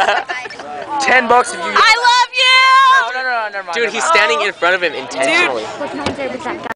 $10 if you. I love you! No, never mind. Dude, he's standing in front of him intentionally. Dude.